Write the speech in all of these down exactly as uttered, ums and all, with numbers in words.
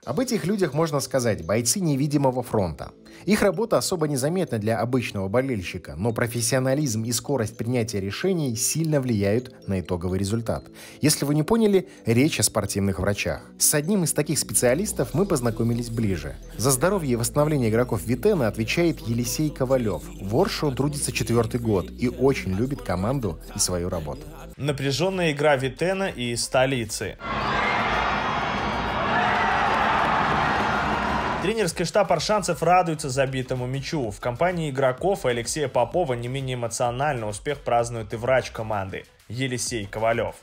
Об этих людях можно сказать бойцы невидимого фронта. Их работа особо незаметна для обычного болельщика, но профессионализм и скорость принятия решений сильно влияют на итоговый результат. Если вы не поняли, речь о спортивных врачах. С одним из таких специалистов мы познакомились ближе. За здоровье и восстановление игроков Витена отвечает Елисей Ковалев. В Орше он трудится четвертый год и очень любит команду и свою работу. Напряженная игра Витена и столицы. Тренерский штаб аршанцев радуется забитому мячу. В компании игроков и Алексея Попова не менее эмоционально успех празднует и врач команды Елисей Ковалев.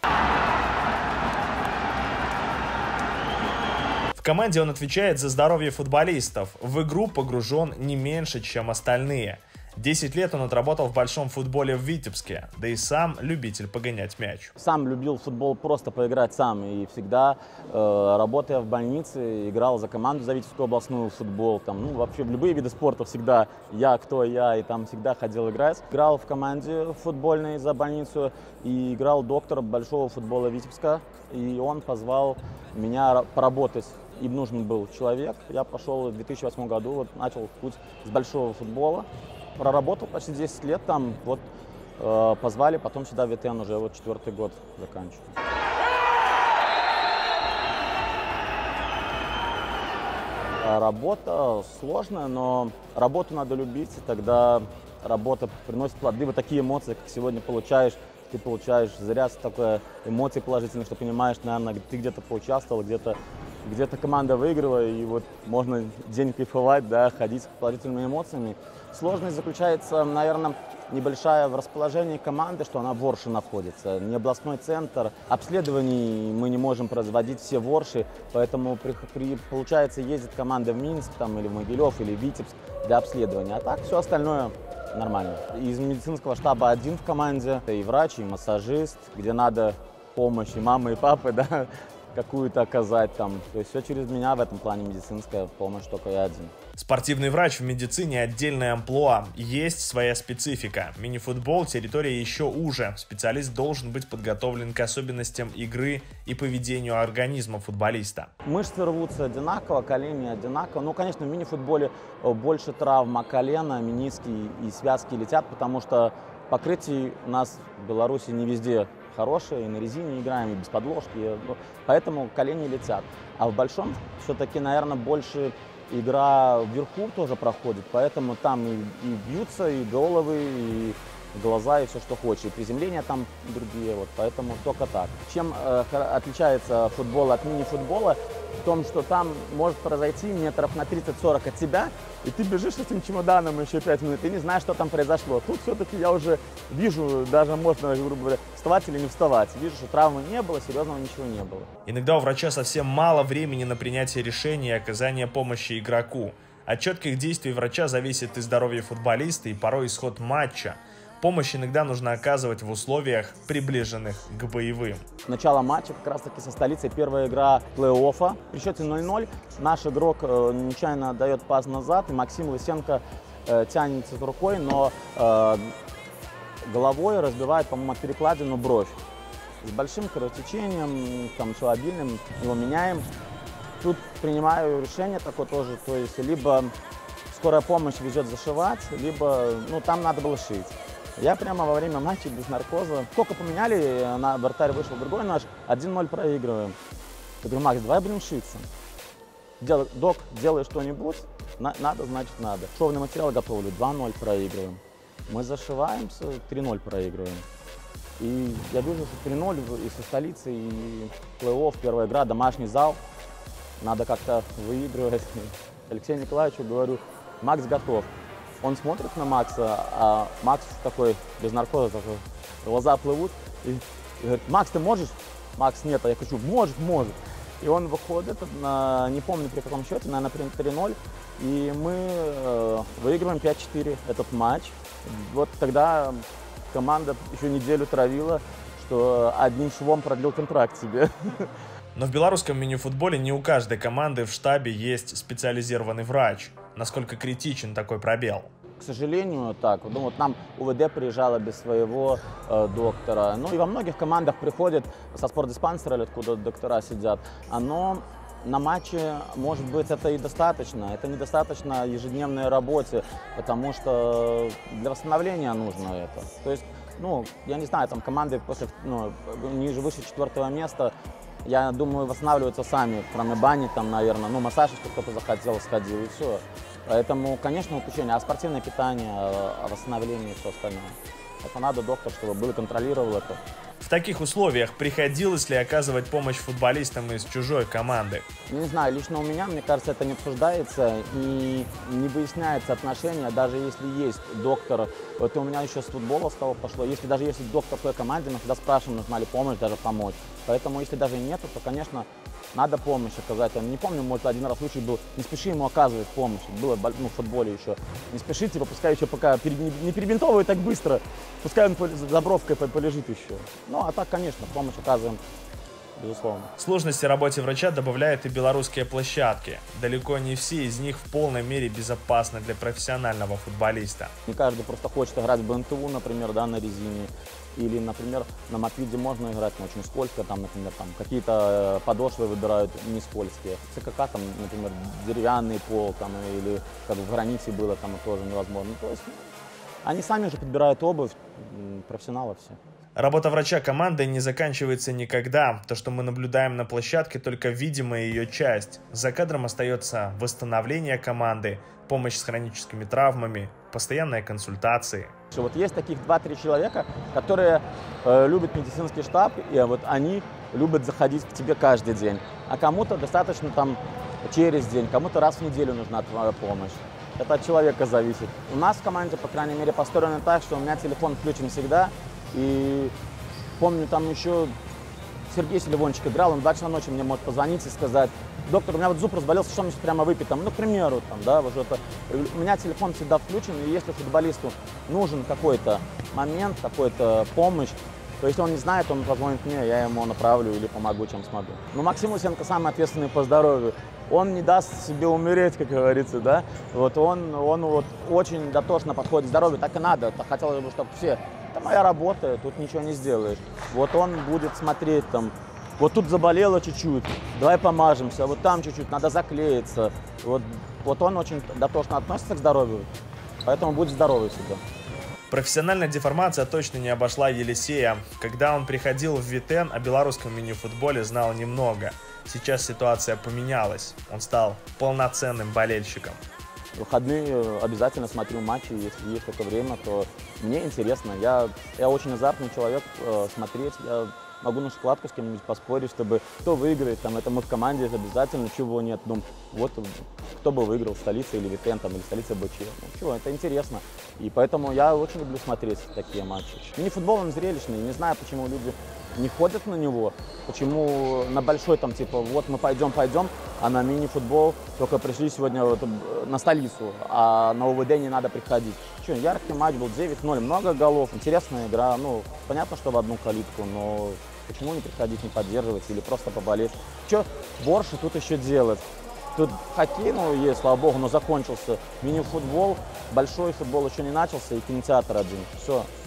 В команде он отвечает за здоровье футболистов. В игру погружен не меньше, чем остальные. десять лет он отработал в большом футболе в Витебске, да и сам любитель погонять мяч. Сам любил футбол просто поиграть сам, и всегда, э, работая в больнице, играл за команду, за Витебскую областную футбол. Там, ну, вообще в любые виды спорта всегда я, кто я, и там всегда ходил играть. Играл в команде футбольной за больницу и играл доктор большого футбола Витебска, и он позвал меня поработать. Им нужен был человек. Я пошел в две тысячи восьмом году, вот, начал путь с большого футбола. Проработал почти десять лет там, вот э, позвали, потом сюда в Витен уже вот четвертый год заканчиваю. Работа сложная, но работу надо любить, и тогда работа приносит плоды. Вот такие эмоции, как сегодня получаешь, ты получаешь заряд такой эмоции положительных, что понимаешь, наверное, ты где-то поучаствовал, где-то где-то команда выиграла, и вот можно день кайфовать, да, ходить с положительными эмоциями. Сложность заключается, наверное, небольшая в расположении команды, что она в Орше находится. Не областной центр. Обследований мы не можем производить все в Орше, поэтому при, при, получается ездит команда в Минск, там, или в Могилев, или в Витебск для обследования. А так все остальное нормально. Из медицинского штаба один в команде, и врач, и массажист, где надо помощь и мамы, и папы, да, какую-то оказать там. То есть все через меня в этом плане медицинская помощь, только я один. Спортивный врач в медицине — отдельная амплуа. Есть своя специфика. Мини-футбол — территория еще уже. Специалист должен быть подготовлен к особенностям игры и поведению организма футболиста. Мышцы рвутся одинаково, колени одинаково. Ну, конечно, в мини-футболе больше травма колена, мениски и связки летят, потому что покрытий у нас в Беларуси не везде хорошие, и на резине играем, и без подложки, поэтому колени летят. А в большом все-таки, наверное, больше игра вверху тоже проходит, поэтому там и, и бьются, и головы, и глаза, и все, что хочешь. И приземления там другие, вот, поэтому только так. Чем э, отличается футбол от мини-футбола? В том, что там может произойти метров на тридцать-сорок от тебя, и ты бежишь с этим чемоданом еще пять минут, и не знаешь, что там произошло. Тут все-таки я уже вижу, даже можно, грубо говоря, вставать или не вставать. Вижу, что травмы не было, серьезного ничего не было. Иногда у врача совсем мало времени на принятие решения и оказание помощи игроку. От четких действий врача зависит и здоровье футболиста, и порой исход матча. Помощь иногда нужно оказывать в условиях, приближенных к боевым. Начало матча как раз таки со столицей. Первая игра плей-оффа. При счете ноль-ноль наш игрок э, нечаянно дает пас назад, и Максим Лысенко э, тянется рукой, но э, головой разбивает, по-моему, перекладину бровь. С большим кровотечением, там, все обильным, его меняем. Тут принимаю решение такое тоже, то есть либо скорая помощь везет зашивать, либо, ну, там надо было шить. Я прямо во время матча без наркоза. Только поменяли, на вратарь вышел другой наш, один ноль проигрываем. Я говорю: Макс, давай будем шиться. Дел, док, делай что-нибудь, на, надо, значит надо. Шовный материал готовлю, два ноль проигрываем. Мы зашиваемся, три ноль проигрываем. И я вижу, что три ноль и со столицы, и плей-офф, первая игра, домашний зал. Надо как-то выигрывать. Алексею Николаевичу говорю: Макс готов. Он смотрит на Макса, а Макс такой, без наркоза, такой, глаза плывут, и, и говорит: Макс, ты можешь? Макс: нет. А я хочу: может, может. И он выходит, на, не помню при каком счете, наверное, три ноль, и мы э, выигрываем пять-четыре этот матч. Вот тогда команда еще неделю травила, что одним швом продлил контракт себе. Но в белорусском мини-футболе не у каждой команды в штабе есть специализированный врач. Насколько критичен такой пробел? К сожалению, так. Ну, вот нам УВД приезжала без своего э, доктора. Ну и во многих командах приходят со спортдиспансера, откуда доктора сидят. Оно на матче, может быть, это и достаточно. Это недостаточно ежедневной работе, потому что для восстановления нужно это. То есть, ну, я не знаю, там команды после, ну, ниже, выше четвертого места, я думаю, восстанавливаются сами, кроме бани, там, наверное, ну, массаж, если кто-то захотел, сходил, и все. Поэтому, конечно, уточнение, а спортивное питание, а восстановление и все остальное. Это надо доктор, чтобы был и контролировал это. В таких условиях приходилось ли оказывать помощь футболистам из чужой команды? Не знаю, лично у меня, мне кажется, это не обсуждается и не выясняется отношения, даже если есть доктор. Вот у меня еще с футбола с того пошло. Если даже если доктор в той команде, мы всегда спрашиваем, нужна ли помощь, даже помочь. Поэтому, если даже нету, то, конечно, надо помощь оказать. Я не помню, может, один раз случай был, не спеши ему оказывать помощь. Было ну, в футболе еще. Не спешите, типа, пускай еще пока не перебинтовывает так быстро, пускай он за бровкой полежит еще. Ну, а так, конечно, помощь оказываем, безусловно. Сложности работе врача добавляют и белорусские площадки. Далеко не все из них в полной мере безопасны для профессионального футболиста. Не каждый просто хочет играть в бэ эн тэ у, например, да, на резине. Или, например, на Матвиде можно играть, но очень скользко, там, например, там какие-то подошвы выбирают не скользкие. цэ ка ка, там, например, деревянный пол, там, или как в границе было, там, тоже невозможно. То есть они сами же подбирают обувь, профессионалы все. Работа врача команды не заканчивается никогда. То, что мы наблюдаем на площадке, только видимая ее часть. За кадром остается восстановление команды, помощь с хроническими травмами, постоянные консультации. Вот есть таких два-три человека, которые э, любят медицинский штаб, и вот они любят заходить к тебе каждый день. А кому-то достаточно там через день, кому-то раз в неделю нужна твоя помощь. Это от человека зависит. У нас в команде, по крайней мере, построено так, что у меня телефон включен всегда. И помню, там еще Сергей Селивончик играл, он в два часа ночи мне может позвонить и сказать: доктор, у меня вот зуб разболелся, что мне прямо выпить, там, ну, к примеру, там, да, вот это. У меня телефон всегда включен, и если футболисту нужен какой-то момент, какой-то помощь, то если он не знает, он позвонит мне, я ему направлю или помогу, чем смогу. Но Максим Лысенко самый ответственный по здоровью. Он не даст себе умереть, как говорится, да. Вот он, он вот очень дотошно подходит к здоровью, так и надо. Так хотелось бы, чтобы все. Это моя работа, тут ничего не сделаешь. Вот он будет смотреть там, вот тут заболело чуть-чуть, давай помажемся, вот там чуть-чуть, надо заклеиться. Вот, вот он очень дотошно относится к здоровью, поэтому будь здоровый всегда. Профессиональная деформация точно не обошла Елисея. Когда он приходил в Витен, о белорусском мини-футболе знал немного. Сейчас ситуация поменялась. Он стал полноценным болельщиком. В выходные обязательно смотрю матчи, если есть такое время, то мне интересно. Я, я очень азартный человек, э, смотреть. Я могу на шоколадку с кем-нибудь поспорить, чтобы кто выиграет, там, это мы в команде, это обязательно, чего нет. Ну, вот кто бы выиграл, столица или Витен, там, или столица бэ че. Ну, чего, это интересно. И поэтому я очень люблю смотреть такие матчи. Мини-футбол, он зрелищный, не знаю, почему люди не ходят на него, почему на большой, там, типа, вот мы пойдем, пойдем, а на мини-футбол только пришли сегодня вот на столицу, а на о вэ дэ не надо приходить. Че, яркий матч был, девять ноль, много голов, интересная игра, ну, понятно, что в одну калитку, но почему не приходить, не поддерживать или просто поболеть? Че, Борши тут еще делать? Тут хоккей, ну, есть, слава богу, но закончился. Мини-футбол, большой футбол еще не начался, и кинотеатр один. Все.